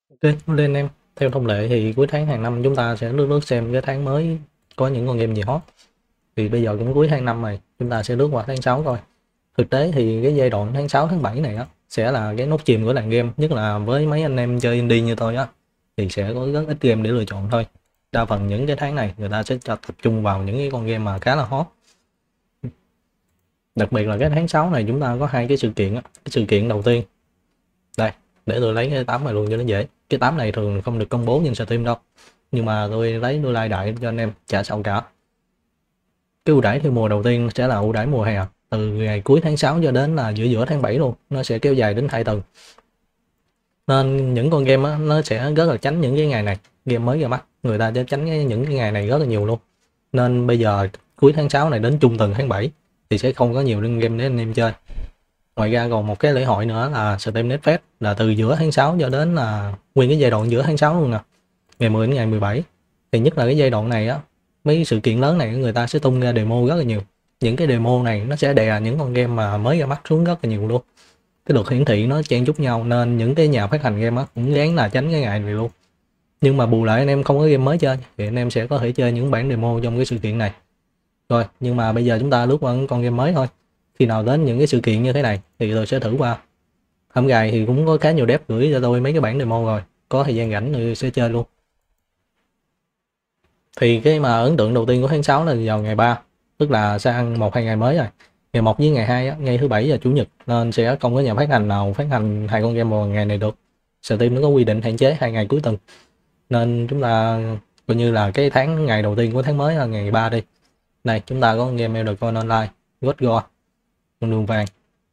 Ok, lên em. Theo thông lệ thì cuối tháng hàng năm chúng ta sẽ lướt lướt xem cái tháng mới có những con game gì hot. Thì bây giờ cũng cuối tháng 5 rồi, chúng ta sẽ lướt qua tháng 6 coi. Thực tế thì cái giai đoạn tháng 6 tháng 7 này á sẽ là cái nốt chìm của làng game, nhất là với mấy anh em chơi indie như tôi á thì sẽ có rất ít game để lựa chọn thôi. Đa phần những cái tháng này người ta sẽ tập trung vào những cái con game mà khá là hot. Đặc biệt là cái tháng 6 này chúng ta có hai cái sự kiện á. Cái sự kiện đầu tiên đây, để tôi lấy cái 8 này luôn cho nó dễ. Cái 8 này thường không được công bố trên Steam đâu, nhưng mà tôi lấy tôi like đại cho anh em chả sao cả. Cái ưu đãi theo mùa đầu tiên sẽ là ưu đãi mùa hè, từ ngày cuối tháng 6 cho đến là giữa giữa tháng 7 luôn, nó sẽ kéo dài đến 2 tuần. Nên những con game á, nó sẽ rất là tránh những cái ngày này, game mới ra mắt người ta sẽ tránh những cái ngày này rất là nhiều luôn. Nên bây giờ cuối tháng 6 này đến trung tuần tháng 7 thì sẽ không có nhiều game để anh em chơi. Ngoài ra còn một cái lễ hội nữa là Steam Next Fest, là từ giữa tháng 6 cho đến là nguyên cái giai đoạn giữa tháng 6 luôn nè, ngày 10 đến ngày 17. Thì nhất là cái giai đoạn này á, mấy sự kiện lớn này người ta sẽ tung ra demo rất là nhiều. Những cái demo này nó sẽ đè những con game mà mới ra mắt xuống rất là nhiều luôn. Cái lượt hiển thị nó chen chúc nhau nên những cái nhà phát hành game á cũng gán là tránh cái ngày này luôn. Nhưng mà bù lại anh em không có game mới chơi thì anh em sẽ có thể chơi những bản demo trong cái sự kiện này. Rồi, nhưng mà bây giờ chúng ta lướt qua con game mới thôi. Khi nào đến những cái sự kiện như thế này thì tôi sẽ thử qua. Hôm gài thì cũng có khá nhiều dev gửi cho tôi mấy cái bản demo rồi, có thời gian rảnh thì sẽ chơi luôn. Thì cái mà ấn tượng đầu tiên của tháng 6 là vào ngày 3, tức là sang 1-2 ngày mới rồi. Ngày 1 với ngày 2 á, ngày thứ bảy và chủ nhật, nên sẽ không có nhà phát hành nào phát hành hai con game vào ngày này được. Steam nó có quy định hạn chế 2 ngày cuối tuần. Nên chúng ta coi như là cái ngày đầu tiên của tháng mới là ngày 3 đi. Này, chúng ta có con game Elder Scrolls Online, God God, con đường vàng.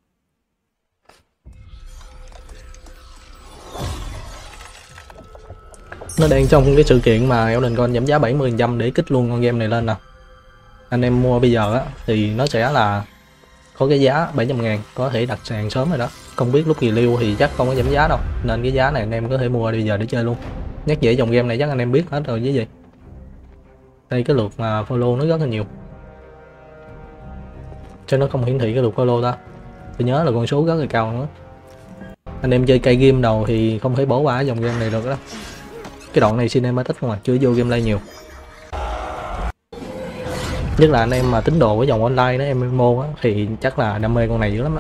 Nó đang trong cái sự kiện mà Elden Ring giảm giá 70% để kích luôn con game này lên nè. Anh em mua bây giờ á thì nó sẽ là có cái giá 700.000, có thể đặt sàn sớm rồi đó. Không biết lúc review thì chắc không có giảm giá đâu, nên cái giá này anh em có thể mua bây giờ để chơi luôn. Nhắc dễ dòng game này chắc anh em biết hết rồi chứ gì. Đây cái lượt mà follow nó rất là nhiều, cho nó không hiển thị cái lượt follow ta. Tôi nhớ là con số rất là cao nữa. Anh em chơi cây game đầu thì không thể bỏ qua dòng game này được đó. Cái đoạn này cinematic không à, chưa vô gameplay nhiều. Nhất là anh em mà tính đồ của dòng online đó, MMO á, thì chắc là đam mê con này dữ lắm á.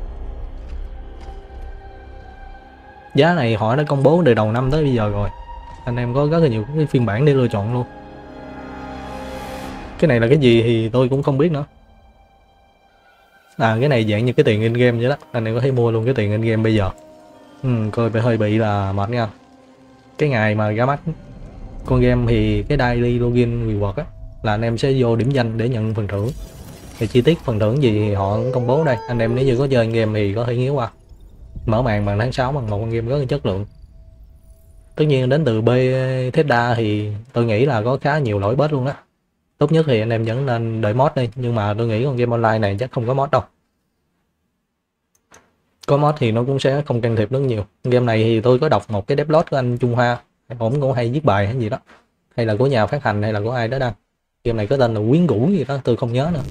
Giá này họ đã công bố từ đầu năm tới bây giờ rồi, anh em có rất là nhiều cái phiên bản để lựa chọn luôn. Cái này là cái gì thì tôi cũng không biết nữa. Cái này dạng như cái tiền in game vậy đó, anh em có thể mua luôn cái tiền in game bây giờ. Coi phải hơi bị là mệt nha. Cái ngày mà ra mắt con game thì cái daily login reward á là anh em sẽ vô điểm danh để nhận phần thưởng. Thì chi tiết phần thưởng gì thì họ cũng công bố đây, anh em nếu như có chơi game thì có thể nhớ qua. Mở màn bằng tháng 6 bằng một con game rất là chất lượng. Tất nhiên đến từ Bethesda thì tôi nghĩ là có khá nhiều lỗi bết luôn đó. Tốt nhất thì anh em vẫn nên đợi mod đi, nhưng mà tôi nghĩ con game online này chắc không có mod đâu. Có mod thì nó cũng sẽ không can thiệp rất nhiều. Game này thì tôi có đọc một cái devlog của anh Trung Hoa, ổng cũng hay viết bài hay gì đó, hay là của nhà phát hành hay là của ai đó đăng. Game này có tên là Quyến Rũ gì đó, tôi không nhớ nữa.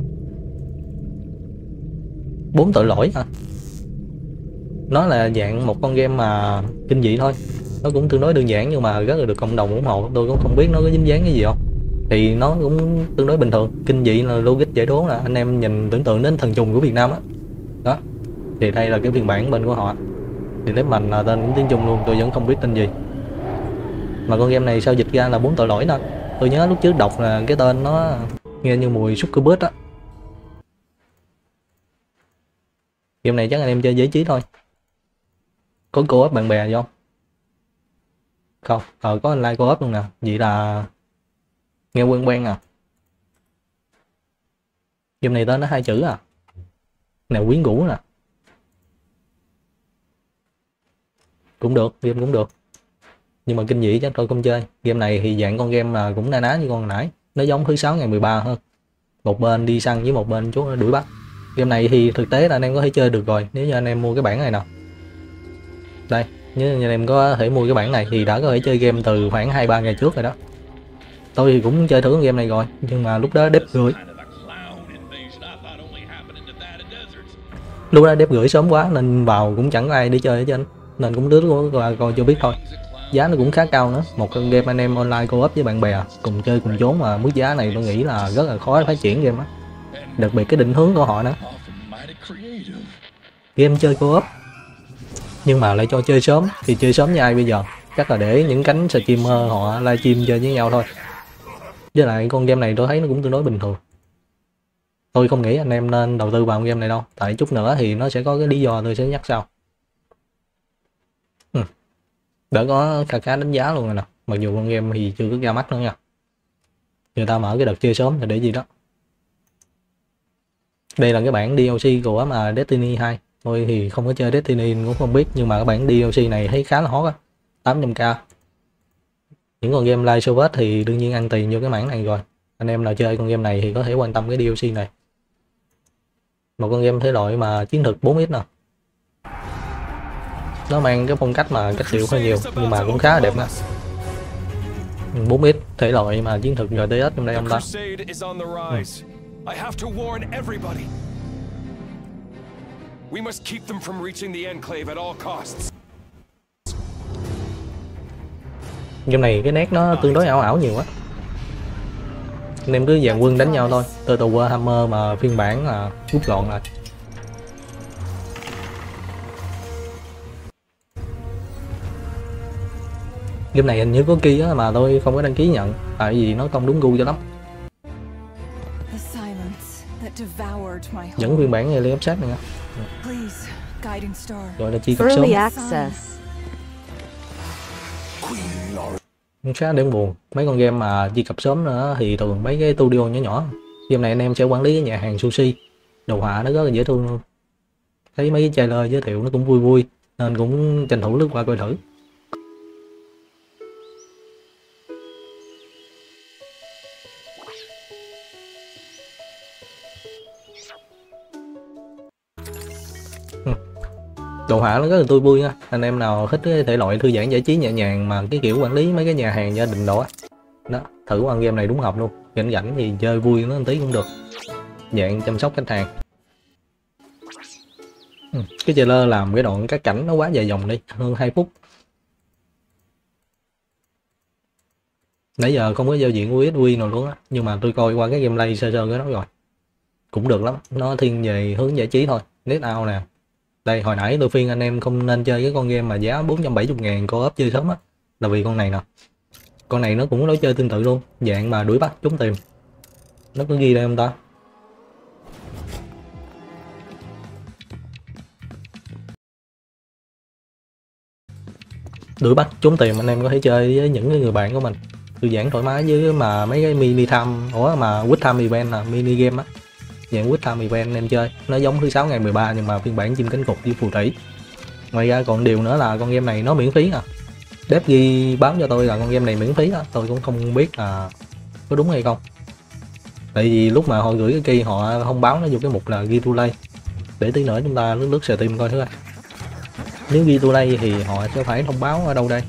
4 tội lỗi à? Nó là dạng một con game mà kinh dị thôi, nó cũng tương đối đơn giản nhưng mà rất là được cộng đồng ủng hộ. Tôi cũng không biết nó có dính dáng cái gì không, thì nó cũng tương đối bình thường. Kinh dị là logic giải đố, là anh em nhìn tưởng tượng đến thần trùng của Việt Nam á đó. Thì đây là cái phiên bản bên của họ, thì nếu mình là tên tiếng Trung luôn, tôi vẫn không biết tên gì. Mà con game này sao dịch ra là 4 tội lỗi nè. Tôi nhớ lúc trước đọc là cái tên nó nghe như mùi succubus á. Game này chắc anh em chơi giải trí thôi. Có co-op bạn bè gì không? Không, có online co-op luôn nè. Vậy là nghe quen quen à. Game này tên nó 2 chữ à. Nè, Quyến Rũ nè. Cũng được, game cũng được. Nhưng mà kinh dị chắc tôi không chơi. Game này thì dạng con game là cũng na ná như con nãy. Nó giống thứ 6 ngày 13 hơn. Một bên đi săn với một bên chú đuổi bắt. Game này thì thực tế là anh em có thể chơi được rồi nếu như anh em mua cái bản này nào. Đây, nếu anh em có thể mua cái bản này thì đã có thể chơi game từ khoảng 2-3 ngày trước rồi đó. Tôi thì cũng chơi thử con game này rồi, nhưng mà lúc đó dev gửi. Lúc đó dev gửi sớm quá nên vào cũng chẳng có ai đi chơi hết trơn. nên cũng đứa của qua coi cho biết thôi. Giá nó cũng khá cao nữa, một con game anh em online co-op với bạn bè cùng chơi cùng trốn mà mức giá này tôi nghĩ là rất là khó phát triển game á, đặc biệt cái định hướng của họ nữa. Game chơi co-op nhưng mà lại cho chơi sớm, thì chơi sớm như ai bây giờ? Chắc là để những cánh streamer họ livestream chơi với nhau thôi. Với lại con game này tôi thấy nó cũng tương đối bình thường. Tôi không nghĩ anh em nên đầu tư vào game này đâu, tại chút nữa thì nó sẽ có cái lý do tôi sẽ nhắc sau. Đã có khá đánh giá luôn rồi nè, mặc dù con game thì chưa có ra mắt nữa nha. Người ta mở cái đợt chơi sớm là để gì đó. Đây là cái bản DLC của mà Destiny 2. Tôi thì không có chơi Destiny cũng không biết, nhưng mà cái bản DLC này thấy khá là hot á, 800k. Những con game live service thì đương nhiên ăn tiền vô cái mảng này rồi. Anh em nào chơi con game này thì có thể quan tâm cái DLC này. Một con game thể loại mà chiến thuật 4x nè. Nó mang cái phong cách mà cách điệu hơi nhiều nhưng mà cũng khá là đẹp nè. 4x thể loại mà chiến thuật RTS trong đây ông ta. Game này cái nét nó tương đối ảo ảo nhiều á. Anh em cứ dàn quân đánh nhau thôi. Total Warhammer mà phiên bản là rút gọn lại. Game này hình như có key á mà tôi không có đăng ký nhận, tại vì nó không đúng gu cho lắm. Dẫn phiên bản Alien Upset này nha. Gọi là chi cập sớm. Khá đáng buồn. Mấy con game mà chi cập sớm nữa thì thường mấy cái studio nhỏ nhỏ. Game này anh em sẽ quản lý cái nhà hàng sushi. Đồ họa nó rất là dễ thương luôn. Thấy mấy cái trailer giới thiệu nó cũng vui vui nên cũng tranh thủ lướt qua coi thử. Đồ họa nó rất là tươi vui nha. Anh em nào thích cái thể loại thư giãn giải trí nhẹ nhàng mà cái kiểu quản lý mấy cái nhà hàng gia đình đó đó, thử qua game này đúng hợp luôn. Rảnh rảnh thì chơi vui nó một tí cũng được, dạng chăm sóc khách hàng. Cái trailer làm cái đoạn các cảnh nó quá dài dòng đi, hơn 2 phút. Nãy giờ không có giao diện USV nào luôn á, nhưng mà tôi coi qua cái gameplay sơ sơ cái đó rồi, cũng được lắm. Nó thiên về hướng giải trí thôi. Net out nè. Đây, hồi nãy tôi khuyên anh em không nên chơi cái con game mà giá 470.000 co-op chơi sớm á, là vì con này nè. Con này nó cũng lối chơi tương tự luôn, dạng mà đuổi bắt trốn tìm. Nó có ghi đây không ta? Đuổi bắt trốn tìm anh em có thể chơi với những người bạn của mình, thư giãn thoải mái với mà mấy cái mini time, mà quick time event là mini game á, dạng quick time event anh em chơi. Nó giống thứ 6 ngày 13 nhưng mà phiên bản chim cánh cụt với phù thủy. Ngoài ra còn điều nữa là con game này nó miễn phí à. Dev ghi báo cho tôi là con game này miễn phí á, tôi cũng không biết là có đúng hay không. Tại vì lúc mà họ gửi cái key họ thông báo nó vô cái mục là ghi to play. Để tí nữa chúng ta lướt Steam coi thử coi. Nếu ghi to play thì họ sẽ phải thông báo ở đâu đây?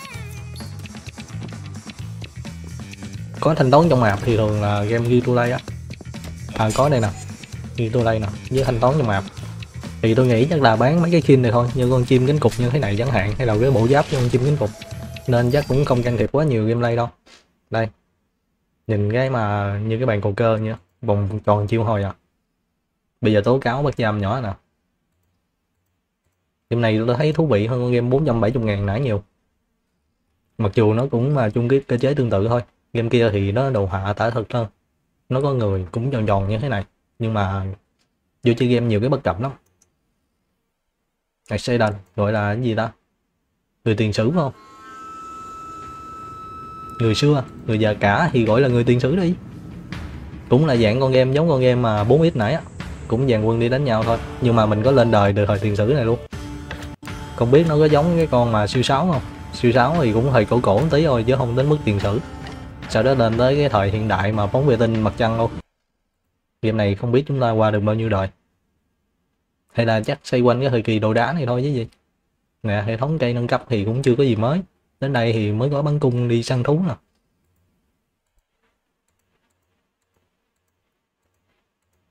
Có thanh toán trong map thì thường là game ghi to play á. Có đây nè, ghi to play nè, với thanh toán trong map. Thì tôi nghĩ chắc là bán mấy cái skin này thôi, như con chim cánh cụt như thế này chẳng hạn, hay là cái bộ giáp cho con chim cánh cụt, nên chắc cũng không can thiệp quá nhiều gameplay đâu. Đây, nhìn cái mà như cái bàn cầu cơ nha, vòng tròn chiêu hồi à. Bây giờ tố cáo bắt giam nhỏ nè. Game này tôi thấy thú vị hơn con game 470.000 nãy nhiều. Mặc dù nó cũng mà chung cái cơ chế tương tự thôi. Game kia thì nó đồ họa tả thực hơn, nó có người cũng tròn tròn như thế này, nhưng mà vô chơi game nhiều cái bất cập lắm. Accident gọi là cái gì ta, người tiền sử phải không? Người xưa, người già cả thì gọi là người tiền sử đi. Cũng là dạng con game giống con game mà 4x nãy á, cũng dàn quân đi đánh nhau thôi, nhưng mà mình có lên đời từ thời tiền sử này luôn. Không biết nó có giống cái con mà siêu 6 không? Siêu 6 thì cũng thời cổ cổ một tí thôi chứ không đến mức tiền sử. Sau đó lên tới cái thời hiện đại mà phóng vệ tinh mặt trăng luôn. Game này không biết chúng ta qua được bao nhiêu đời, hay là chắc xoay quanh cái thời kỳ đồ đá này thôi chứ gì. Nè, hệ thống cây nâng cấp thì cũng chưa có gì mới, đến đây thì mới có bắn cung đi săn thú nè.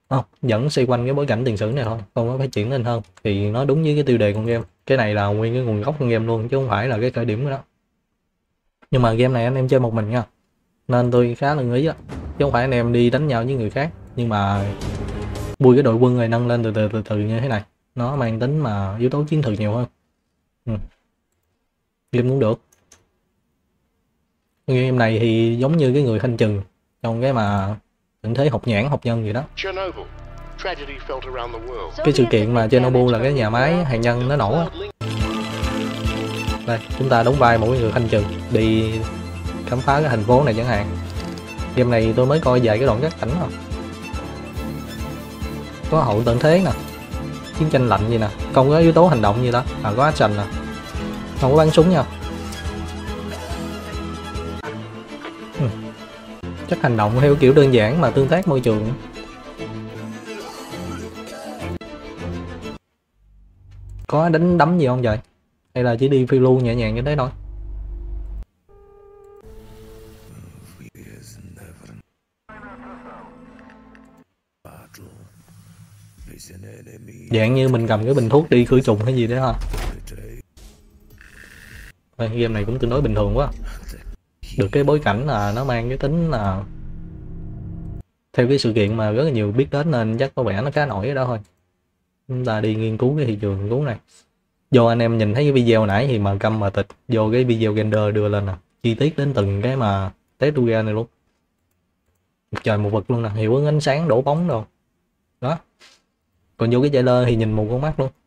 Không, vẫn xoay quanh cái bối cảnh tiền sử này thôi, không có phát triển lên hơn. Thì nó đúng với cái tiêu đề con game. Cái này là nguyên cái nguồn gốc con game luôn chứ không phải là cái khởi điểm của nó. Nhưng mà game này anh em chơi một mình nha, nên tôi khá là nghĩ á, chứ không phải anh em đi đánh nhau với người khác. Nhưng mà bui cái đội quân này nâng lên từ từ như thế này, nó mang tính mà yếu tố chiến thuật nhiều hơn. Game cũng được. Game này thì giống như cái người thanh trừng trong cái mà tình thế học nhãn học nhân gì đó. Cái sự kiện mà Chernobyl là cái nhà máy hạt nhân nó nổ á. Đây, chúng ta đóng vai một người thanh trừng đi khám phá cái thành phố này chẳng hạn. Game này tôi mới coi vài cái đoạn cắt cảnh thôi. Có hậu tận thế nè, chiến tranh lạnh gì nè, không có yếu tố hành động gì đó, có action nè, không có bắn súng nha. Chắc hành động theo kiểu đơn giản mà tương tác môi trường. Có đánh đấm gì không vậy? Hay là chỉ đi phiêu lưu nhẹ nhàng như thế thôi? Dạng như mình cầm cái bình thuốc đi khử trùng hay gì đấy ha. Game này cũng tương đối bình thường quá. Được cái bối cảnh là nó mang cái tính là theo cái sự kiện mà rất là nhiều biết đến nên chắc có vẻ nó khá nổi ở đó thôi. Chúng ta đi nghiên cứu cái thị trường nghiên cứu này. Vô anh em nhìn thấy cái video nãy thì mà câm mà tịch, vô cái video render đưa lên nè, chi tiết đến từng cái mà texture này luôn. Một trời một vực luôn nè, hiệu ứng ánh sáng đổ bóng đâu. Đó. Còn vô cái trailer thì nhìn một con mắt luôn.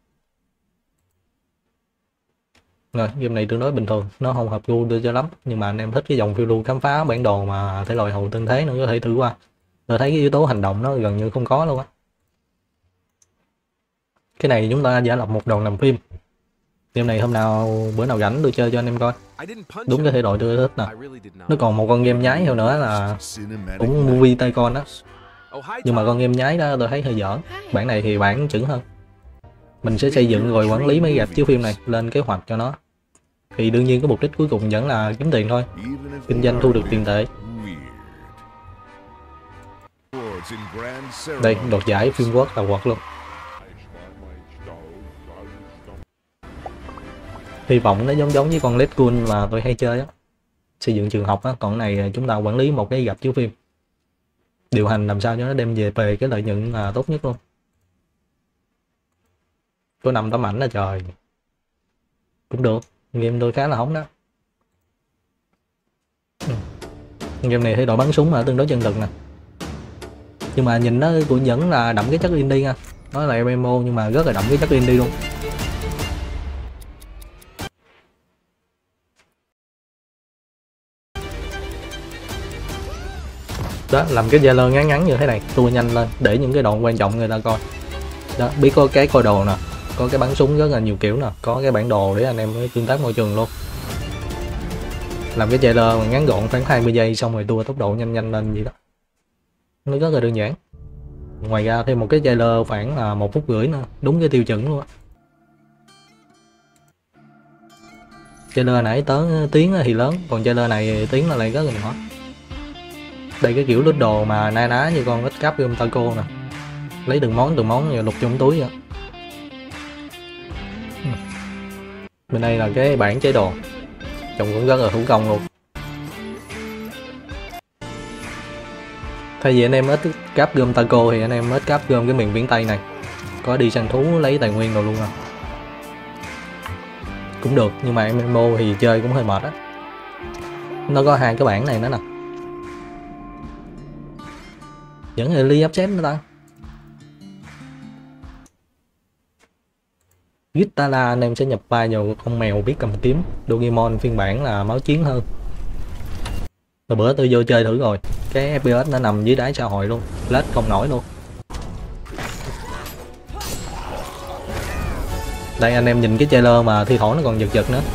Rồi, game này tương đối bình thường, nó không hợp gu tôi cho lắm, nhưng mà anh em thích cái dòng phiêu lưu khám phá bản đồ mà thể loại hậu tương thế nữa có thể thử qua. Tôi thấy cái yếu tố hành động nó gần như không có luôn á. Cái này chúng ta giả lập một đoàn làm phim. Game này hôm nào bữa nào rảnh tôi chơi cho anh em coi. Đúng cái thể loại tôi thích nè. Nó còn một con game nhái theo nữa là cũng movie tay con đó. Nhưng mà con game nhái đó tôi thấy hơi dở. Bản này thì bản chững hơn. Mình sẽ xây dựng rồi quản lý mấy rạp chiếu phim này, lên kế hoạch cho nó. Thì đương nhiên cái mục đích cuối cùng vẫn là kiếm tiền thôi. Kinh doanh thu được tiền tệ. Đây, đoạt giải phim quốc là quật luôn. Hy vọng nó giống với con Let's Cool mà tôi hay chơi á. Xây dựng trường học á, còn này chúng ta quản lý một cái rạp chiếu phim. Điều hành làm sao cho nó đem về cái lợi nhuận là tốt nhất luôn. Có 5 tấm ảnh là trời. Cũng được, game tôi khá là hóng đó. Game này thấy đội bắn súng mà tương đối chân thực nè. Nhưng mà nhìn nó cũng vẫn là đậm cái chất indie nha. Nó là MMO nhưng mà rất là đậm cái chất indie luôn. Đó, làm cái trailer ngắn ngắn như thế này, tua nhanh lên để những cái đoạn quan trọng người ta coi. Đó, biết có cái coi đồ nè, có cái bắn súng rất là nhiều kiểu nè, có cái bản đồ để anh em tương tác môi trường luôn. Làm cái trailer ngắn gọn khoảng 20 giây xong rồi tua tốc độ nhanh nhanh lên gì đó. Nó rất là đơn giản. Ngoài ra thêm một cái trailer khoảng là 1 phút rưỡi nữa, đúng cái tiêu chuẩn luôn á. Trailer nãy tiếng thì lớn, còn trailer này tiếng là lại rất là nhỏ. Đây cái kiểu lít đồ mà na ná như con ít cáp gom taco nè, lấy từng món rồi lục trong túi vậy. Bên đây là cái bảng chế đồ, trông cũng rất là thủ công luôn. Thay vì anh em ít cáp gom taco thì anh em ít cáp gom cái miền biển Tây này, có đi săn thú lấy tài nguyên rồi luôn à. Cũng được, nhưng mà MMO thì chơi cũng hơi mệt á. Nó có hai cái bảng này nữa nè, vẫn là ly upset nữa ta. Gitara anh em sẽ nhập vai vào con mèo biết cầm kiếm, Doraemon phiên bản là máu chiến hơn. Rồi bữa tôi vô chơi thử rồi, cái FPS nó nằm dưới đáy xã hội luôn, lết không nổi luôn. Đây anh em nhìn cái trailer mà thi thoảng nó còn giật giật nữa.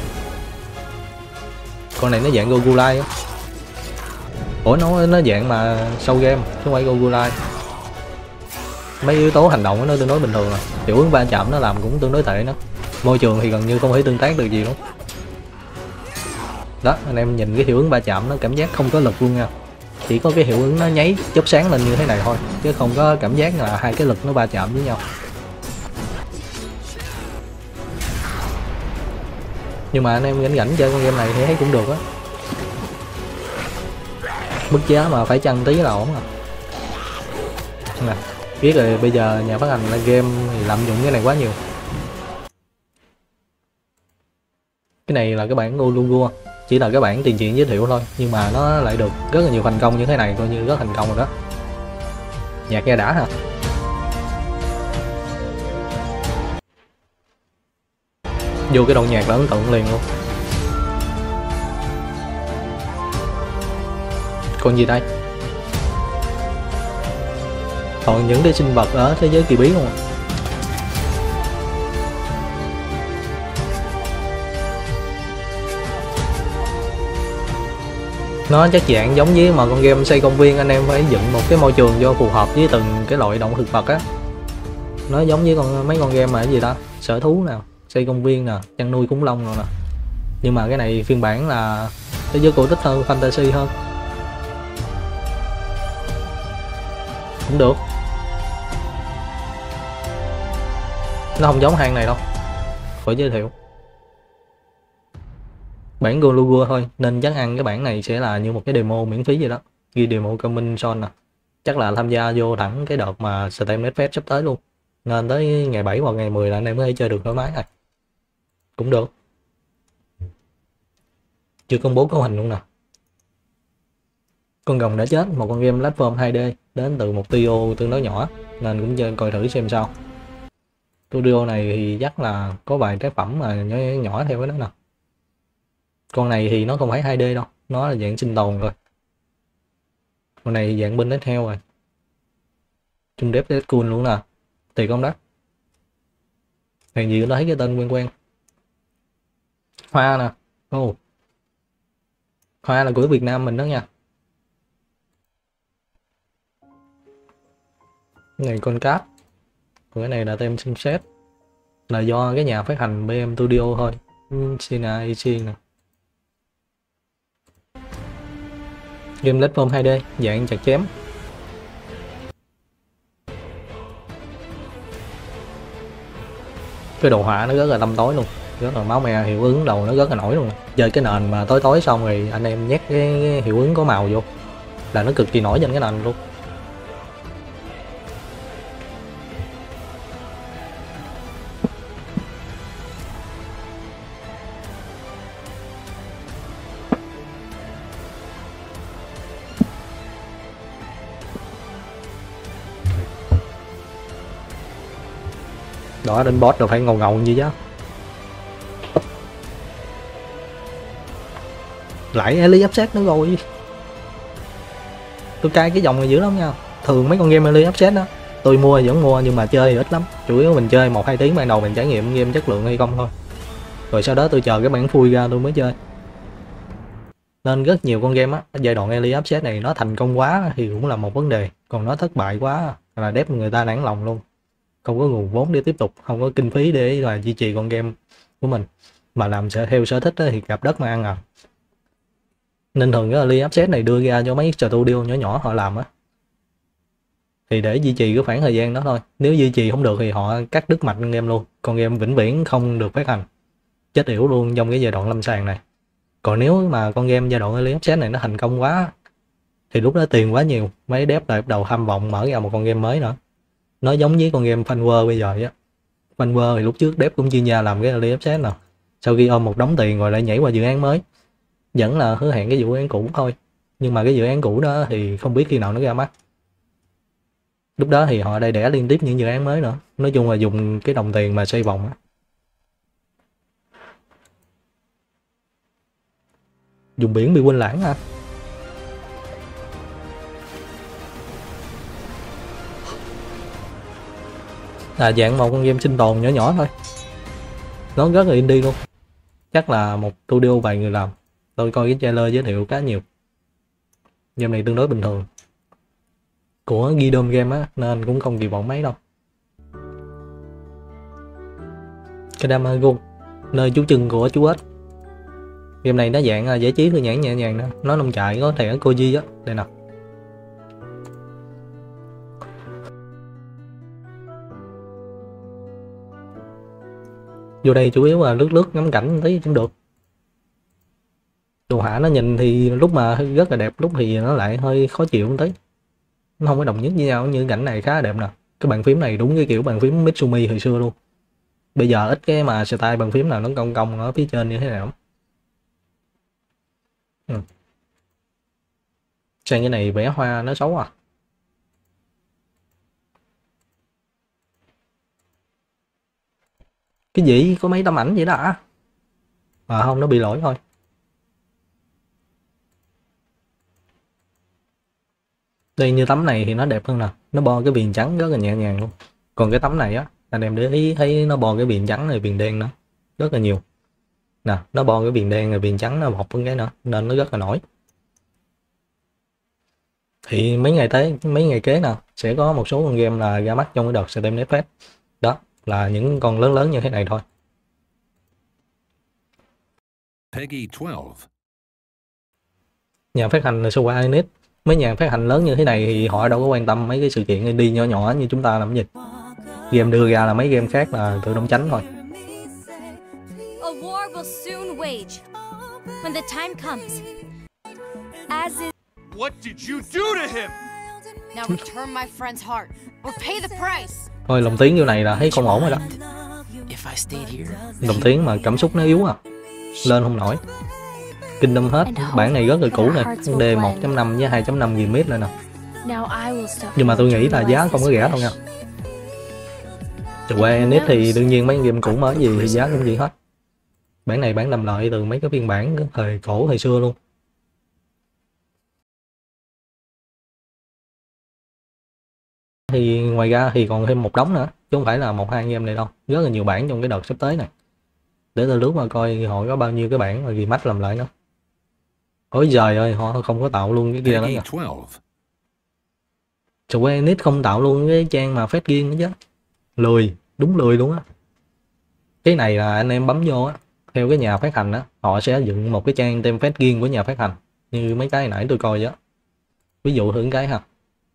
Con này nó dạng Gogulai á. Ủa nó dạng mà sâu game chứ không phải Gogulai. Mấy yếu tố hành động nó tương đối bình thường à. Hiệu ứng va chạm nó làm cũng tương đối tệ nữa. Môi trường thì gần như không thể tương tác được gì luôn. Đó, anh em nhìn cái hiệu ứng va chạm nó cảm giác không có lực luôn nha. chỉ có cái hiệu ứng nó nháy chớp sáng lên như thế này thôi, chứ không có cảm giác là hai cái lực nó va chạm với nhau. Nhưng mà anh em rảnh rảnh chơi con game này thì thấy cũng được á. Mức giá mà phải chăng tí là ổn à. Nè, biết rồi, bây giờ nhà phát hành là game thì lạm dụng cái này quá nhiều. Cái này là cái bản Gulugua, chỉ là cái bản tiền truyện giới thiệu thôi, nhưng mà nó lại được rất là nhiều thành công như thế này, coi như rất thành công rồi đó. Nhạc nghe đã hả? Vô cái đoạn nhạc là ấn tượng liền luôn. Còn gì đây? Còn những cái sinh vật ở thế giới kỳ bí không ạ? Nó chắc dạng giống với mà con game xây công viên, anh em phải dựng một cái môi trường cho phù hợp với từng cái loại động thực vật á. Nó giống với mấy con game mà cái gì đó, sở thú nào, xây công viên nè, chăn nuôi khủng long rồi nè. Nhưng mà cái này phiên bản là thế giới cổ tích hơn, fantasy hơn. Cũng được. Nó không giống hang này đâu, khỏi giới thiệu. Bản Gulugua thôi, nên chắc ăn cái bản này sẽ là như một cái demo miễn phí vậy đó. Ghi demo coming soon nè. Chắc là tham gia vô thẳng cái đợt mà Steam Next Fest sắp tới luôn. Nên tới ngày 7 hoặc ngày 10 là anh em có thể chơi được thoải mái này. Cũng được. Chưa công bố cấu hình luôn nè. Con rồng đã chết, một con game platform 2D đến từ một studio tương đối nhỏ, nên cũng chơi coi thử xem sao. Studio này thì chắc là có vài tác phẩm mà nhỏ nhỏ theo cái đó nè. Con này thì nó không phải 2D đâu, nó là dạng sinh tồn rồi. Con này thì dạng binh đến heo rồi. Chung đếp cool luôn nè. Tiền không đó. Hàng gì nó thấy cái tên quen quen. Hoa nè. Oh. Hoa là của Việt Nam mình đó nha. Cái này con cáp. Còn cái này là tem xin set. Là do cái nhà phát hành BM Studio thôi. Sina Ichi nè. Game platform 2D, dạng chặt chém. Cái đồ họa nó rất là tăm tối luôn, rất là máu me, hiệu ứng đầu nó rất là nổi luôn. Chơi cái nền mà tối tối xong rồi anh em nhét cái hiệu ứng có màu vô là nó cực kỳ nổi trên cái nền luôn. Đó, đến boss rồi phải ngầu ngầu như chứ. Lại Elite Upset nữa rồi. Tôi cai cái dòng này dữ lắm nha. Thường mấy con game Elite Upset đó tôi mua vẫn mua, nhưng mà chơi thì ít lắm. Chủ yếu mình chơi 1-2 tiếng ban đầu mình trải nghiệm game chất lượng hay không thôi. Rồi sau đó tôi chờ cái bản full ra tôi mới chơi. Nên rất nhiều con game á, giai đoạn Elite Upset này nó thành công quá thì cũng là một vấn đề. Còn nó thất bại quá là đép người ta nản lòng luôn. Không có nguồn vốn để tiếp tục, không có kinh phí để là duy trì con game của mình, mà làm theo sở thích thì gặp đất mà ăn à. Nên thường cái Elite Upset này đưa ra cho mấy studio nhỏ nhỏ họ làm á, thì để duy trì cái khoảng thời gian đó thôi. Nếu duy trì không được thì họ cắt đứt mạch con game luôn, con game vĩnh viễn không được phát hành, chết yểu luôn trong cái giai đoạn lâm sàng này. Còn nếu mà con game giai đoạn Elite Upset này nó thành công quá thì lúc đó tiền quá nhiều, mấy dev lại bắt đầu tham vọng mở ra một con game mới nữa. Nó giống với con game Fanworld bây giờ á. Fanworld thì lúc trước dev cũng chuyên gia làm cái Elite Upset nào, sau khi ôm một đống tiền rồi lại nhảy qua dự án mới, vẫn là hứa hẹn cái dự án cũ thôi. Nhưng mà cái dự án cũ đó thì không biết khi nào nó ra mắt. Lúc đó thì họ đây đẻ liên tiếp những dự án mới nữa. Nói chung là dùng cái đồng tiền mà xoay vòng á. Dùng biển bị quên lãng ha. Là dạng một con game sinh tồn nhỏ nhỏ thôi. Nó rất là indie luôn. Chắc là một studio vài người làm. Tôi coi cái trailer giới thiệu khá nhiều. Game này tương đối bình thường, của Gidom Game á, nên cũng không kỳ vọng mấy đâu. Kadamagon, nơi trú chân của chú ếch. Game này nó dạng giải trí thư giãn nhẹ nhàng đó. Nó nông trại có thẻ Koji á. Đây nè, Vô đây chủ yếu là lướt lướt ngắm cảnh tí cũng được. Đồ họa nó nhìn thì lúc mà rất là đẹp, lúc thì nó lại hơi khó chịu một tí, nó không có đồng nhất với nhau. Như cảnh này khá đẹp nè, cái bàn phím này đúng cái kiểu bàn phím Mitsumi hồi xưa luôn. Bây giờ ít cái mà style bàn phím nào nó cong cong ở phía trên như thế nào. Sang cái này vẽ hoa nó xấu à. Cái gì có mấy tấm ảnh vậy đó à? Không, nó bị lỗi thôi. Đây như tấm này thì nó đẹp hơn nè, nó bo cái viền trắng rất là nhẹ nhàng luôn. Còn cái tấm này á, anh em để ý thấy nó bo cái viền trắng này, viền đen nữa rất là nhiều nè, nó bo cái viền đen rồi viền trắng nó bọc với cái nữa nên nó rất là nổi. Thì mấy ngày kế nè sẽ có một số con game là ra mắt trong cái đợt Steam Next Fest, đó là những con lớn lớn như thế này thôi. Peggy 12. Nhà phát hành là Square Enix, mấy nhà phát hành lớn như thế này thì họ đâu có quan tâm mấy cái sự kiện đi nhỏ nhỏ như chúng ta làm gì. Game đưa ra là mấy game khác là tự động tránh thôi. A war will soon wage when the time comes. As is. What did you do to him? Now return my friend's heart or pay the price. Thôi lồng tiếng như này là thấy không ổn rồi đó. Lồng tiếng mà cảm xúc nó yếu à, lên không nổi. Kingdom Hearts bản này rất là cũ này, D 1.5 với 2.5 remake lên nè. Nhưng mà tôi nghĩ là giá không có rẻ đâu nha. Square Enix thì đương nhiên mấy game cũ mới gì thì giá cũng gì hết. Bản này bản làm lại từ mấy cái phiên bản thời cổ thời xưa luôn. Thì ngoài ra thì còn thêm một đống nữa, chứ không phải là một hai game này đâu, rất là nhiều bản trong cái đợt sắp tới này. Để tôi lướt mà coi họ có bao nhiêu cái bản mà remake làm lại nữa. Ôi giời ơi, họ không có tạo luôn cái kia nữa nha. Square Enix không tạo luôn cái trang mà phát riêng nữa chứ. Lười, đúng lười luôn á. Cái này là anh em bấm vô á, theo cái nhà phát hành á, họ sẽ dựng một cái trang template riêng của nhà phát hành, như mấy cái nãy tôi coi á. Ví dụ thử cái ha.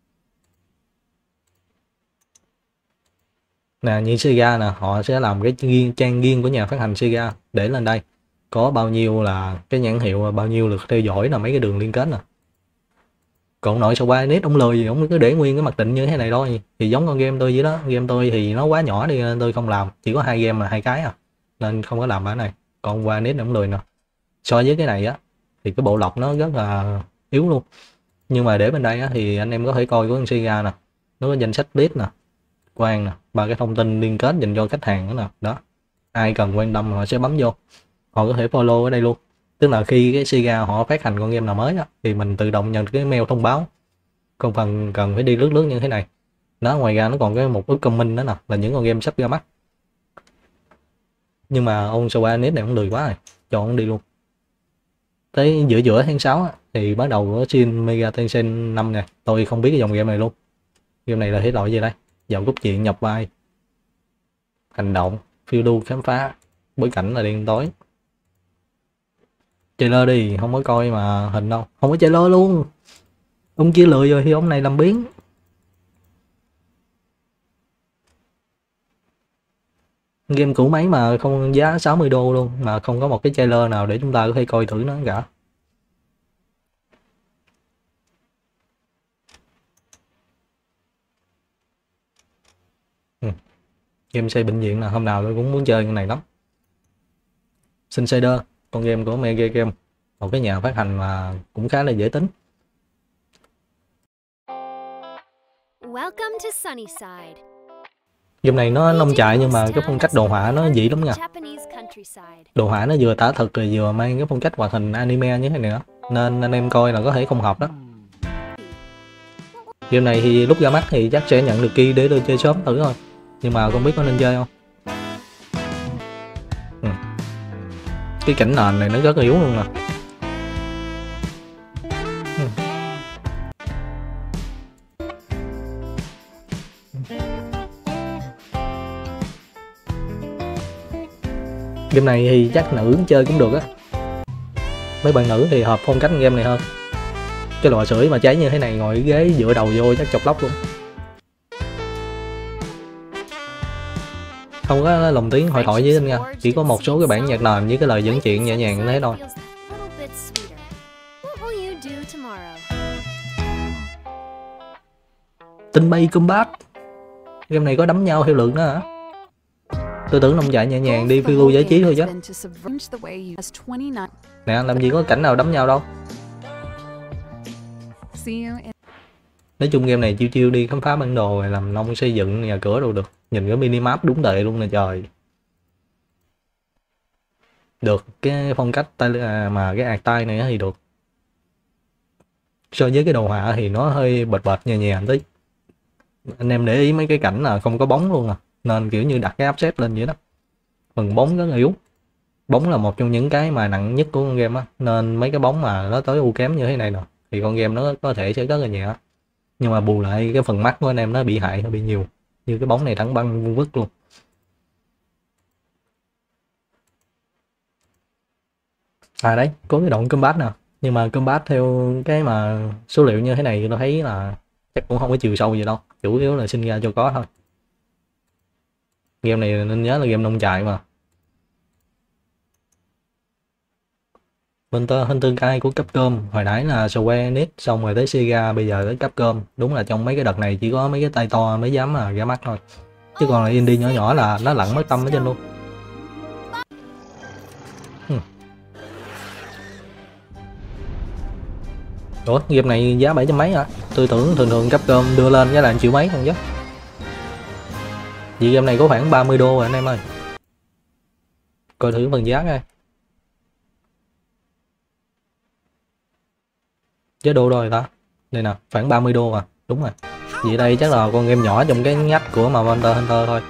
Nè, như Sega nè, họ sẽ làm cái trang riêng của nhà phát hành Sega để lên đây. Có bao nhiêu là cái nhãn hiệu, bao nhiêu lượt theo dõi, là mấy cái đường liên kết nè. Còn nội Square Enix ông lười gì, ông cứ để nguyên cái mặc định như thế này thôi. Thì giống con game tôi vậy đó, game tôi thì nó quá nhỏ đi nên tôi không làm, chỉ có 2 game là 2 cái à, nên không có làm bản này. Còn Square Enix ông lười nè. So với cái này á thì cái bộ lọc nó rất là yếu luôn. Nhưng mà để bên đây á thì anh em có thể coi của con Sega nè, nó có danh sách list nè, quan nè, và cái thông tin liên kết dành cho khách hàng nữa nè. Đó, ai cần quan tâm họ sẽ bấm vô, họ có thể follow ở đây luôn. Tức là khi cái Sega họ phát hành con game nào mới á, thì mình tự động nhận cái mail thông báo, không cần phải đi lướt như thế này. Đó, ngoài ra nó còn cái một upcoming đó nè, là những con game sắp ra mắt. Nhưng mà ông Square Enix này cũng lười quá rồi, cho ông đi luôn. Tới giữa tháng 6 á, thì bắt đầu có Shin Megami Tensei 5 nè. Tôi không biết cái dòng game này luôn. Game này là thể loại gì đây? Dạo cốt truyện nhập vai, hành động, phiêu lưu khám phá, bối cảnh là đen tối. Trailer đi, không có coi mà hình đâu, không có trailer luôn. Ông kia lười rồi thì ông này làm biến. Game cũ máy mà không, giá 60 đô luôn, mà không có một cái trailer nào để chúng ta có thể coi thử nó cả. Game xây bệnh viện là hôm nào tôi cũng muốn chơi cái này lắm. Insider, con game của Mega Game, một cái nhà phát hành mà cũng khá là dễ tính. Welcome to Sunnyside. Game này nó nông trại nhưng mà cái phong cách đồ họa nó dị lắm nha. Đồ họa nó vừa tả thực rồi vừa mang cái phong cách hoạt hình anime như thế này nữa, nên anh em coi là có thể không hợp đó. Game này thì lúc ra mắt thì chắc sẽ nhận được key để tôi chơi sớm thử thôi, nhưng mà không biết có nên chơi không. Cái cảnh nền này nó rất là yếu luôn nè. Game này thì chắc nữ chơi cũng được á. Mấy bạn nữ thì hợp phong cách game này hơn. Cái lò sưởi mà cháy như thế này, ngồi ghế dựa đầu vô chắc chọc lóc luôn. Không có lồng tiếng hội thoại với anh nha, chỉ có một số cái bản nhạc nền với cái lời dẫn chuyện nhẹ nhàng như thế thôi. Tinh bay combat. Game này có đấm nhau theo lượng nữa hả? Tôi tưởng nông chạy nhẹ nhàng đi phiêu lưu giải trí thôi chứ. Nè, làm gì có cảnh nào đấm nhau đâu. Nói chung game này chiêu chiêu đi khám phá bản đồ, làm nông xây dựng nhà cửa đâu được. Nhìn cái minimap đúng tệ luôn nè trời. Được, cái phong cách tay mà cái ạt tay này thì được. So với cái đồ họa thì nó hơi bệt bệt nhẹ nhàng tí. Anh em để ý mấy cái cảnh là không có bóng luôn à, nên kiểu như đặt cái offset lên vậy đó. Phần bóng rất là yếu. Bóng là một trong những cái mà nặng nhất của con game á, nên mấy cái bóng mà nó tối ưu kém như thế này nè thì con game nó có thể sẽ rất là nhẹ. Nhưng mà bù lại cái phần mắt của anh em nó bị hại, nó bị nhiều. Như cái bóng này thẳng băng vuông vức luôn. À đấy, có cái đoạn combat nè. Nhưng mà combat theo cái mà số liệu như thế này tôi thấy là chắc cũng không có chiều sâu gì đâu. Chủ yếu là sinh ra cho có thôi. Game này nên nhớ là game nông trại mà. Hunter Kai của Capcom, hồi nãy là Square Enix, xong rồi tới Sega, bây giờ tới Capcom. Đúng là trong mấy cái đợt này chỉ có mấy cái tay to mới dám mà ra mắt thôi. Chứ còn là indie nhỏ nhỏ là nó lặn mất tâm ở trên luôn. Ủa, game này giá 700 mấy hả? Tôi tưởng thường thường Capcom đưa lên giá là 1 triệu mấy không chứ. Vì game này có khoảng 30 đô rồi anh em ơi. Coi thử phần giá coi. Giá đô rồi ta. Đây nè, khoảng 30 đô à. Đúng rồi. Vì đây chắc là con game nhỏ trong cái ngách của mà Monster Hunter thôi.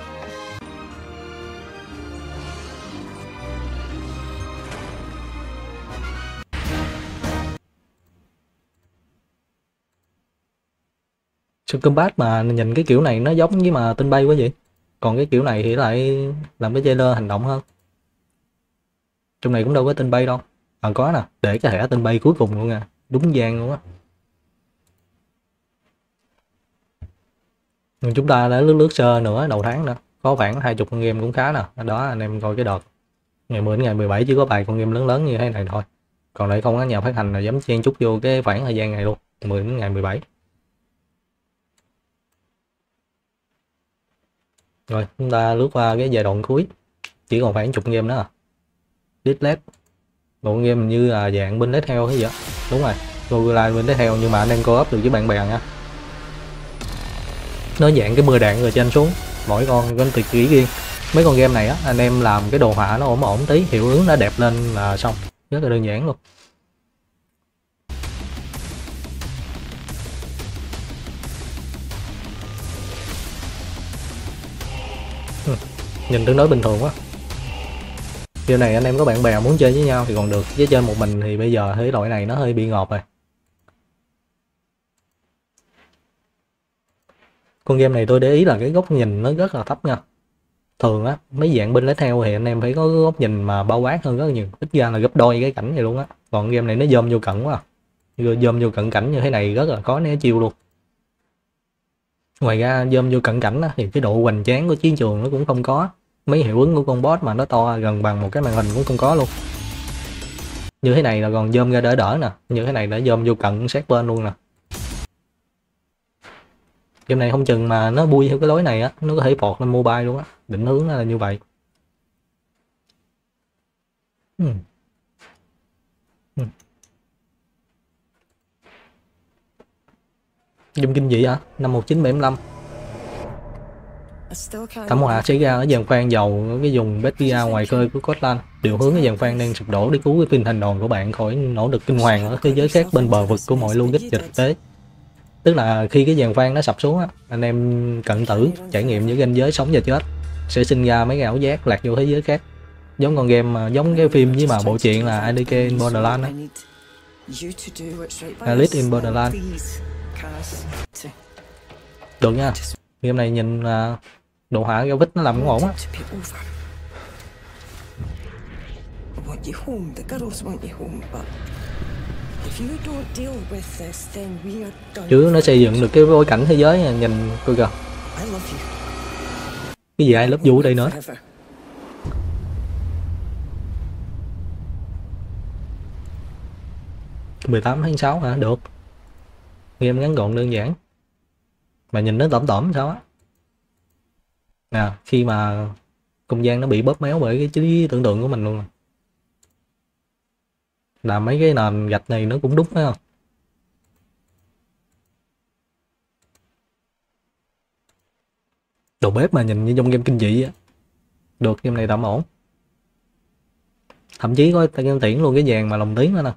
Sự combat mà nhìn cái kiểu này nó giống với mà tinh bay quá vậy. Còn cái kiểu này thì lại làm cái trailer hành động hơn. Trong này cũng đâu có tinh bay đâu. À có nè, để cái thẻ tinh bay cuối cùng luôn nha. Đúng gian luôn á. Chúng ta đã lướt sơ nữa đầu tháng nữa. Có khoảng 20 con game cũng khá nè. Đó anh em coi cái đợt. Ngày 10 đến ngày 17 chỉ có vài con game lớn lớn như thế này thôi. Còn lại không có nhà phát hành nào dám chen chúc vô cái khoảng thời gian này luôn. 10 đến ngày 17. Rồi chúng ta lướt qua cái giai đoạn cuối. Chỉ còn khoảng chục game nữa à. Deadlet. Bộ game như là dạng binh lết theo hay vậy. Đúng rồi, Roguelike binh lết theo nhưng mà anh em co-op được với bạn bè nha. Nó dạng cái mưa đạn rồi trên xuống. Mỗi con có tuyệt kỹ riêng. Mấy con game này á, anh em làm cái đồ họa nó ổn tí, hiệu ứng nó đẹp lên là xong. Rất là đơn giản luôn. Nhìn tương đối bình thường quá. Điều này anh em có bạn bè muốn chơi với nhau thì còn được, với chơi một mình thì bây giờ thấy loại này nó hơi bị ngọt rồi. Con game này tôi để ý là cái góc nhìn nó rất là thấp nha. Thường á, mấy dạng binh lái theo thì anh em phải có góc nhìn mà bao quát hơn rất là nhiều, ít ra là gấp đôi cái cảnh này luôn á. Còn game này nó zoom vô cận quá. Zoom vô cận cảnh như thế này rất là khó né chiêu luôn. Ngoài ra zoom vô cận cảnh á, thì cái độ hoành tráng của chiến trường nó cũng không có. Mấy hiệu ứng của con boss mà nó to gần bằng một cái màn hình cũng không có luôn. Như thế này là còn zoom ra đỡ đỡ nè, như thế này đã zoom vô cận sát bên luôn nè. Game này không chừng mà nó bui theo cái lối này á, nó có thể port lên mobile luôn á, định hướng nó là như vậy. Game kinh dị hả? Năm 1975. Thảm họa xảy ra ở giàn khoan dầu ở cái vùng Betia ngoài khơi của Scotland. Điều hướng cái giàn khoan đang sụp đổ để cứu cái phi hành đoàn của bạn khỏi nỗ lực kinh hoàng ở thế giới khác bên bờ vực của mọi logic và thực tế. Tức là khi cái giàn khoan nó sập xuống á, anh em cận tử trải nghiệm những ranh giới sống và chết sẽ sinh ra mấy cái ảo giác lạc vô thế giới khác, giống con game mà giống cái phim với mà bộ truyện là Alice in Borderland á. Alice in Borderland. Được nha, game này nhìn đồ họa graphic nó làm cũng ổn á. Chứ nó xây dựng được cái bối cảnh thế giới nhìn coi kìa. Cái gì ai love you ở đây nữa? 18/6 hả? Được. Game ngắn gọn đơn giản. Mà nhìn nó tỏm tỏm sao á. Nè, khi mà không gian nó bị bóp méo bởi cái trí tưởng tượng của mình luôn. Là mấy cái nền gạch này nó cũng đúng phải không? Đầu bếp mà nhìn như trong game kinh dị á. Được, game này tạm ổn. Thậm chí có game tiễn luôn cái vàng mà lồng tiếng nữa nè.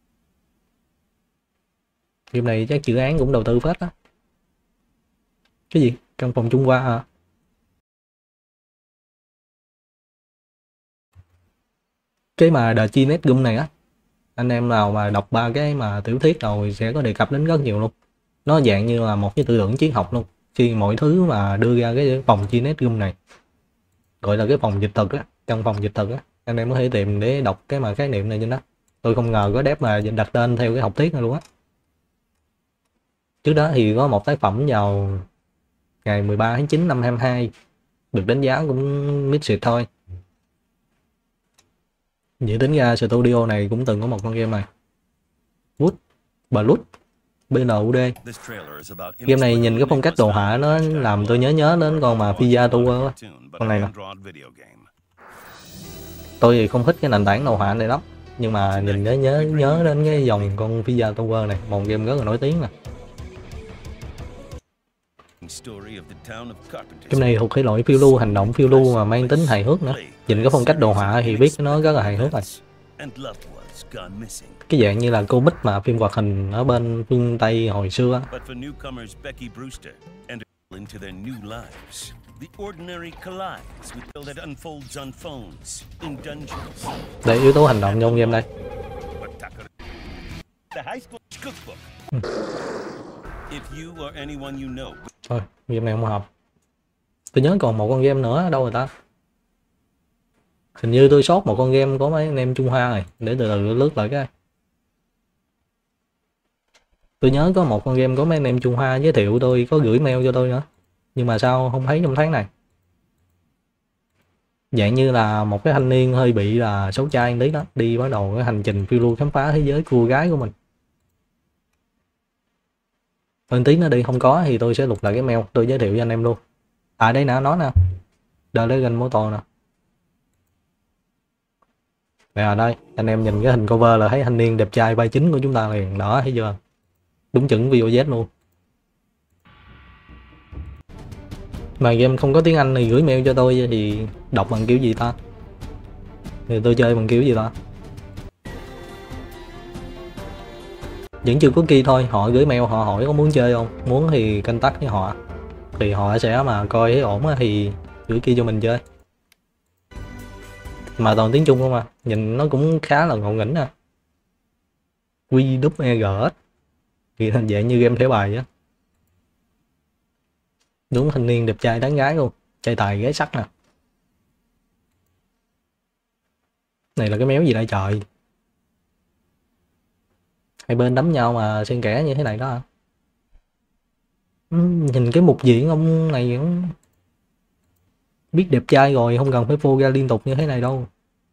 Game này chắc dự án cũng đầu tư phết á. Cái gì? Căn phòng Trung Hoa hả? Cái mà The Chinet Room này á, anh em nào mà đọc 3 cái mà tiểu thuyết rồi sẽ có đề cập đến rất nhiều luôn. Nó dạng như là một cái tư tưởng triết học luôn. Khi mọi thứ mà đưa ra cái phòng Chinet Room này, gọi là cái phòng dịch thuật á, căn phòng dịch thuật á, anh em có thể tìm để đọc cái mà khái niệm này trên đó. Tôi không ngờ có dev mà đặt tên theo cái học thuyết này luôn á. Trước đó thì có một tác phẩm vào ngày 13/9 năm 22 được đánh giá cũng mid xịt thôi. Vậy tính ra studio này cũng từng có một con game này, Wood Blood BLUD. Game này nhìn cái phong cách đồ họa nó làm tôi nhớ đến con mà Pizza Tower á. Con này nè. Tôi thì không thích cái nền tảng đồ họa này lắm, nhưng mà nhìn nhớ đến cái dòng con Pizza Tower này, một game rất là nổi tiếng nè. Game này thuộc thể loại phiêu lưu, hành động phiêu lưu mà mang tính hài hước nữa. Nhìn cái phong cách đồ họa thì biết nó rất là hài hước rồi. Cái dạng như là comic mà phim hoạt hình ở bên phương Tây hồi xưa. Để yếu tố hành động trong game đây. Thôi, game này không hợp. Tôi nhớ còn một con game nữa, đâu rồi ta? Hình như tôi sót một con game có mấy anh em Trung Hoa này, để từ từ lướt lại cái. Tôi nhớ có một con game có mấy anh em Trung Hoa giới thiệu tôi, có gửi mail cho tôi nữa. Nhưng mà sao không thấy trong tháng này? Dạng như là một cái thanh niên hơi bị là xấu trai tí đó, đi bắt đầu cái hành trình phiêu lưu khám phá thế giới cô gái của mình. Hơn tí nữa đi, không có thì tôi sẽ lục lại cái mail, tôi giới thiệu cho anh em luôn. À đây nè, nó nè. The Legend Motor nè. Nè ở đây, anh em nhìn cái hình cover là thấy thanh niên đẹp trai vai chính của chúng ta liền, đó thấy chưa? Đúng chuẩn VOZ luôn. Mà game không có tiếng Anh thì gửi mail cho tôi thì đọc bằng kiểu gì ta? Thì tôi chơi bằng kiểu gì ta? Vẫn chưa có key thôi, họ gửi mail họ hỏi có muốn chơi không? Muốn thì contact với họ. Thì họ sẽ mà coi thấy ổn thì gửi key cho mình chơi. Mà toàn tiếng Trung không à, nhìn nó cũng khá là ngộ nghĩnh nè. QWERS thì thành dạng như game thẻ bài á. Đúng thanh niên đẹp trai tán gái luôn, trai tài gái sắc nè. Này là cái méo gì đây trời? Hai bên đấm nhau mà xen kẽ như thế này đó hả? Nhìn cái mục diện ông này cũng biết đẹp trai rồi, không cần phải phô ra liên tục như thế này đâu.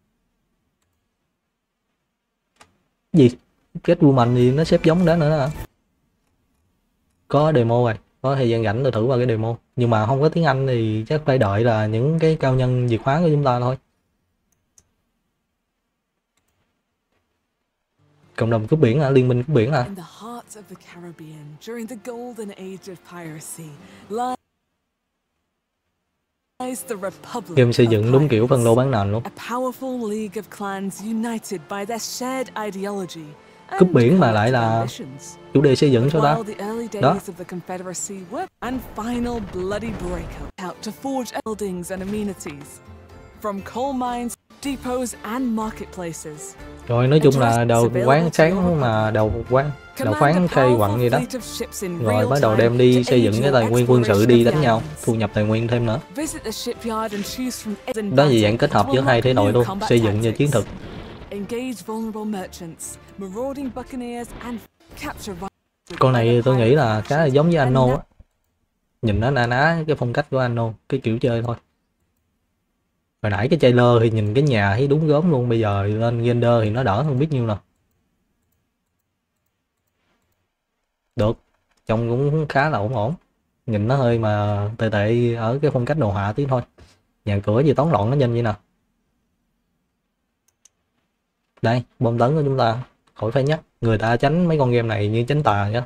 Gì? Catwoman thì nó xếp giống đó nữa hả? Có demo rồi, có thời gian rảnh tôi thử vào cái demo. Nhưng mà không có tiếng Anh thì chắc phải đợi là những cái cao nhân Việt hóa của chúng ta thôi. Cộng đồng cướp biển hả? Liên minh cướp biển hả? Game xây dựng đúng kiểu phân lô bán nền luôn. Cướp biển mà lại là chủ đề xây dựng sao đó. Đó. Rồi nói chung là đầu quán sáng mà đầu khoáng khai quặng gì đó. Rồi bắt đầu đem đi xây dựng cái tài nguyên quân sự đi đánh nhau, thu nhập tài nguyên thêm nữa. Đó là dạng kết hợp giữa hai thể loại luôn, xây dựng và chiến thuật. Con này tôi nghĩ là khá là giống với Anno á. Nhìn nó na ná cái phong cách của Anno, cái kiểu chơi thôi. Hồi nãy cái trailer thì nhìn cái nhà thấy đúng gớm luôn, bây giờ lên render thì nó đỡ hơn biết nhiêu nè. Được, trông cũng khá là ổn ổn. Nhìn nó hơi mà tệ tệ ở cái phong cách đồ họa tí thôi. Nhà cửa gì toán loạn nó nhanh vậy nè. Đây, bom tấn của chúng ta. Khỏi phải nhắc, người ta tránh mấy con game này như tránh tà nhá.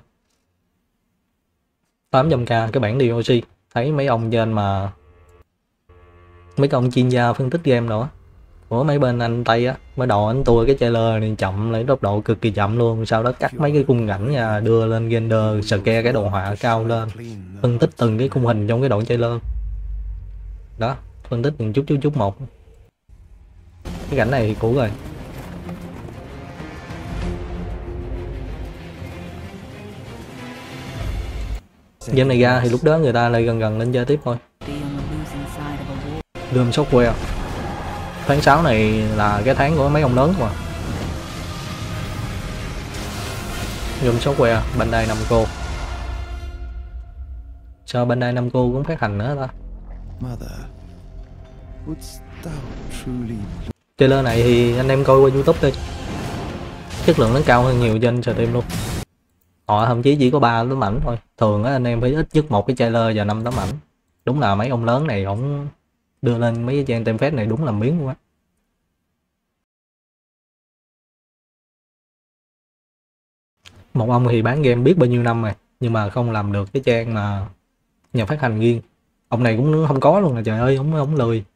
800k cái bản DLC. Thấy mấy ông trên mà mấy ông chuyên gia phân tích game nữa của mấy bên anh Tây á, mới đầu anh tua cái trailer này chậm lại, tốc độ cực kỳ chậm luôn, sau đó cắt mấy cái khung cảnh nha, đưa lên render, scale cái đồ họa cao lên, phân tích từng cái khung hình trong cái đoạn trailer đó, phân tích từng chút một. Cái cảnh này thì cũ rồi. Game này ra thì lúc đó người ta lại gần lên chơi tiếp thôi. Doom Software. Tháng 6 này là cái tháng của mấy ông lớn mà. Doom Software, Bandai Namco. Sao Bandai Namco cũng phát hành nữa ta? Trailer này thì anh em coi qua YouTube thôi. Chất lượng nó cao hơn nhiều trên Steam luôn. Họ thậm chí chỉ có 3 tấm ảnh thôi. Thường á anh em phải ít nhất một cái trailer và 5 tấm ảnh. Đúng là mấy ông lớn này ổng đưa lên mấy cái trang template này đúng là miếng luôn á. Một ông thì bán game biết bao nhiêu năm rồi, nhưng mà không làm được cái trang mà nhà phát hành riêng. Ông này cũng không có luôn, là trời ơi, ông lười.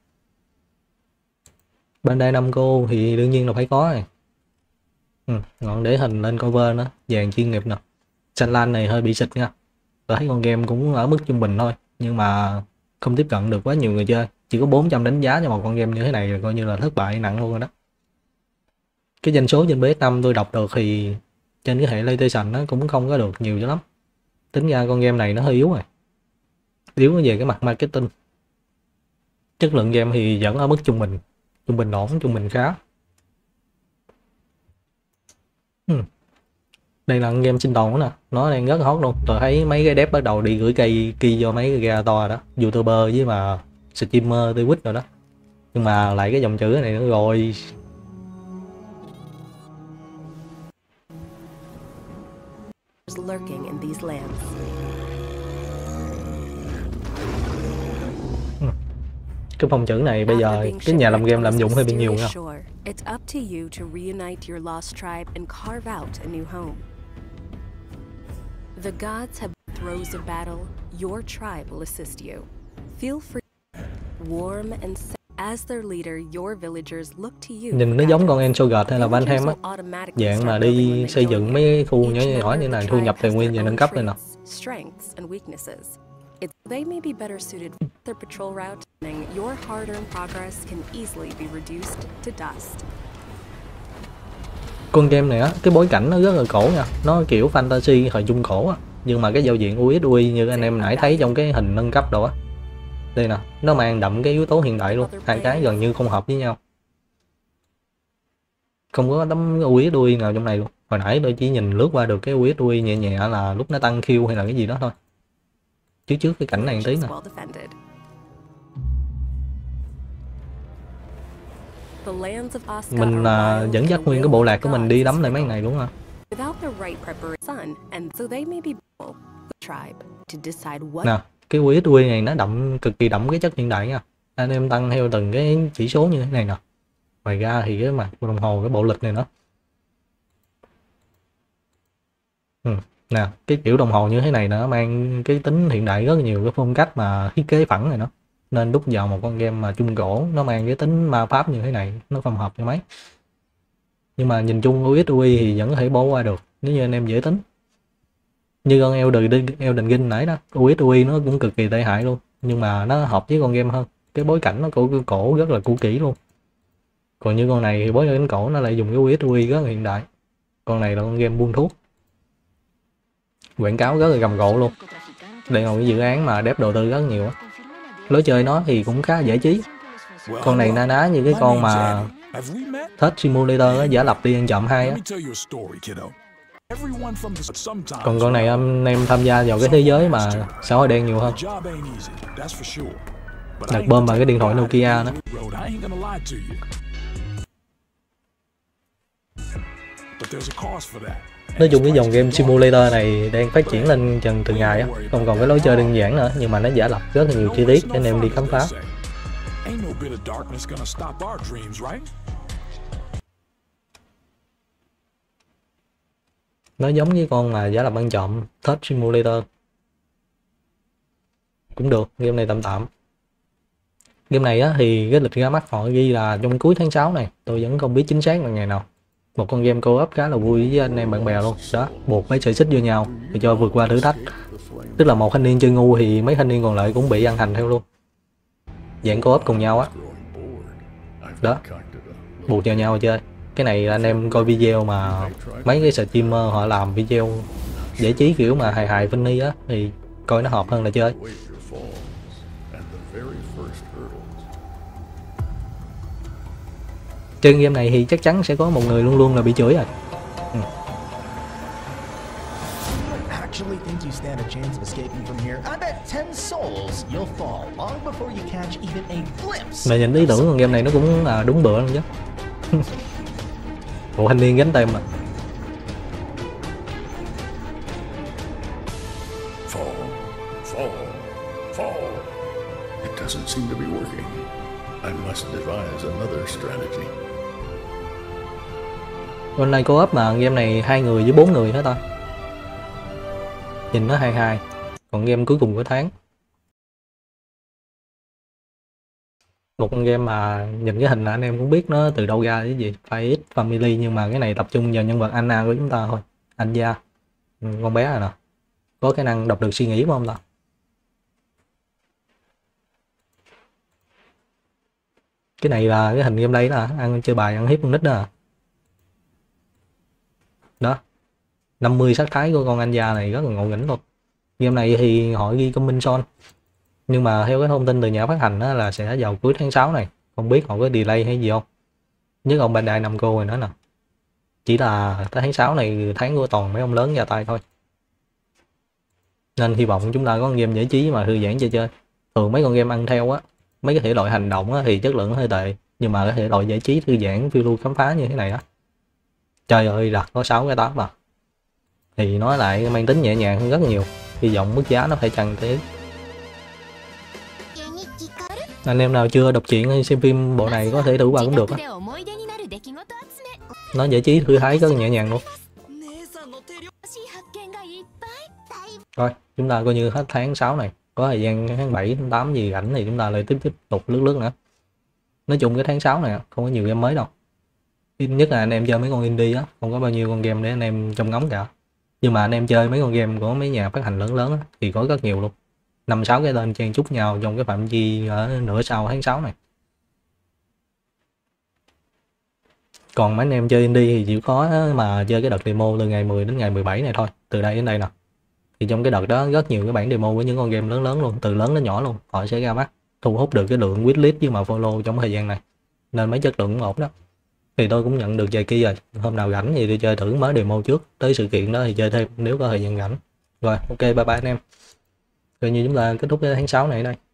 Bandai Namco thì đương nhiên là phải có rồi. Ngọn để hình lên cover nữa, dàn chuyên nghiệp nè. Sunland này hơi bị xịt nha. Tôi thấy con game cũng ở mức trung bình thôi, nhưng mà không tiếp cận được quá nhiều người chơi. Chỉ có 400 đánh giá cho một con game như thế này là coi như là thất bại nặng luôn rồi đó. Cái doanh số trên PS5 tôi đọc được thì trên cái hệ PlayStation nó cũng không có được nhiều cho lắm. Tính ra con game này nó hơi yếu rồi. Yếu về cái mặt marketing. Chất lượng game thì vẫn ở mức trung bình. Trung bình ổn, trung bình khá. Đây là game sinh tồn nè, nó đang rất hot luôn. Tôi thấy mấy cái dev bắt đầu đi gửi cây kia cho mấy cái gà to đó, YouTuber với mà streamer, Twitch rồi đó. Nhưng mà lại cái dòng chữ này nữa rồi. Cái phông chữ này bây giờ cái nhà làm game lạm dụng hơi bị nhiều nha. It's up to you to reunite your lost tribe and carve out a new home. The gods have throes of battle. Your tribe will assist you. Feel free, warm and safe. As their leader, your villagers look to you. Nhìn nó giống con Ensoget hay là Valheim á, dạng mà đi xây dựng mấy khu nhỏ nhỏ như này, thu nhập tài nguyên và nâng cấp này nè. Strengths and weaknesses. They may be better suited for their patrol route, and your hard-earned progress can easily be reduced to dust. Con game này á, cái bối cảnh nó rất là cổ nha, nó kiểu fantasy thời trung cổ á, nhưng mà cái giao diện UI UI như anh em nãy thấy trong cái hình nâng cấp đồ á. Đây nè, nó mang đậm cái yếu tố hiện đại luôn, hai cái gần như không hợp với nhau. Không có tấm UI UI nào trong này luôn. Hồi nãy tôi chỉ nhìn lướt qua được cái UI UI nhẹ nhẹ là lúc nó tăng Q hay là cái gì đó thôi. Trước cái cảnh này tí nè. Mình dẫn dắt nguyên cái bộ lạc của mình đi đắm lại mấy này đúng không? Nè, cái UI này nó đậm, cực kỳ đậm cái chất hiện đại nha. Anh em tăng theo từng cái chỉ số như thế này nè. Ngoài ra thì cái mặt đồng hồ, cái bộ lịch này nữa. Nè, cái kiểu đồng hồ như thế này nó mang cái tính hiện đại rất là nhiều, cái phong cách mà thiết kế phẳng này nó. Nên đúc vào một con game mà trung cổ, nó mang cái tính ma pháp như thế này, nó không hợp cho mấy. Nhưng mà nhìn chung UX UI thì vẫn có thể bỏ qua được, nếu như anh em dễ tính. Như con Elden Ring nãy đó, UX UI nó cũng cực kỳ tệ hại luôn, nhưng mà nó hợp với con game hơn. Cái bối cảnh nó cổ rất là cũ kỹ luôn. Còn như con này thì bối cảnh cổ nó lại dùng cái UX UI rất là hiện đại. Con này là con game buôn thuốc. Quảng cáo rất là rầm rộ luôn. Đây là một cái dự án mà dev đầu tư rất nhiều á. Lối chơi nó thì cũng khá giải trí. Con này na ná như cái con mà Tết Simulator á, giả lập đi ăn trộm 2 á. Còn con này anh em tham gia vào cái thế giới mà xã hội đen nhiều hơn. Đặt bơm vào cái điện thoại Nokia đó. Nói chung cái dòng game simulator này đang phát triển lên dần từng ngày á, không còn cái lối chơi đơn giản nữa, nhưng mà nó giả lập rất là nhiều chi tiết để anh em đi khám phá. Nó giống với con mà giả lập ăn trộm Theft Simulator. Cũng được, game này tạm tạm. Game này á thì cái lịch ra mắt họ ghi là trong cuối tháng 6 này, tôi vẫn không biết chính xác là ngày nào. Một con game co-op khá là vui với anh em bạn bè luôn. Đó, buộc mấy sợi xích vô nhau để cho vượt qua thử thách. Tức là một thanh niên chơi ngu thì mấy thanh niên còn lại cũng bị ăn hành theo luôn. Dạng co-op cùng nhau á. Đó, buộc vào nhau chơi. Cái này anh em coi video mà mấy cái streamer họ làm video giải trí kiểu mà hài hài funny á thì coi nó hợp hơn là chơi. Trên game này thì chắc chắn sẽ có một người luôn luôn là bị chửi rồi. Mà nhìn ý tưởng con game này nó cũng là đúng bữa luôn chứ. Bộ thanh niên gánh tem mà. It doesn't seem to be working. I must devise another strategy. Online co-op mà game này 2 người với 4 người hết ta. Nhìn nó 22. Còn game cuối cùng của tháng. Một con game mà nhìn cái hình là anh em cũng biết nó từ đâu ra cái gì. Spy X Family, nhưng mà cái này tập trung vào nhân vật Anna của chúng ta thôi. Anya, con bé này nè. Có khả năng đọc được suy nghĩ của ông ta. Cái này là cái hình game đây đó, ăn chơi bài ăn hiếp con nít đó. Đó, 50 sắc thái của con Anya này rất là ngộ nghĩnh luôn. Game này thì họ ghi coming soon, nhưng mà theo cái thông tin từ nhà phát hành đó là sẽ vào cuối tháng 6 này. Không biết họ có delay hay gì không. Nhất ông Bandai Namco rồi nữa nè. Chỉ là tới tháng 6 này tháng của toàn mấy ông lớn ra tay thôi. Nên hy vọng chúng ta có con game giải trí mà thư giãn chơi. Thường mấy con game ăn theo á, mấy cái thể loại hành động á, thì chất lượng hơi tệ, nhưng mà cái thể loại giải trí thư giãn phiêu lưu khám phá như thế này á, trời ơi, đặt có 6 cái 8 mà thì nói lại mang tính nhẹ nhàng hơn rất nhiều. Hy vọng mức giá nó phải chăng thế. Anh em nào chưa đọc truyện hay xem phim bộ này có thể thử vào cũng được á. Nó giải trí thư thái rất nhẹ nhàng luôn. Rồi, chúng ta coi như hết tháng 6 này. Có thời gian tháng 7, tháng 8 gì rảnh thì chúng ta lại tiếp tục lướt nữa. Nói chung cái tháng 6 này không có nhiều game mới đâu. Ít nhất là anh em chơi mấy con indie á, không có bao nhiêu con game để anh em trông ngóng cả. Nhưng mà anh em chơi mấy con game của mấy nhà phát hành lớn lớn á, thì có rất nhiều luôn. 5-6 cái tên chen chúc nhau trong cái phạm vi ở nửa sau tháng 6 này. Còn mấy anh em chơi indie thì chịu khó mà chơi cái đợt demo từ ngày 10 đến ngày 17 này thôi. Từ đây đến đây nè. Thì trong cái đợt đó rất nhiều cái bản demo với những con game lớn lớn luôn, từ lớn đến nhỏ luôn. Họ sẽ ra mắt, thu hút được cái lượng wishlist với mà follow trong thời gian này. Nên mấy chất lượng cũng ổn đó. Thì tôi cũng nhận được vài key rồi. Hôm nào rảnh thì tôi chơi thử mới demo trước. Tới sự kiện đó thì chơi thêm nếu có thời gian rảnh. Rồi, ok, bye bye anh em. Coi như chúng ta kết thúc cái tháng 6 này đây.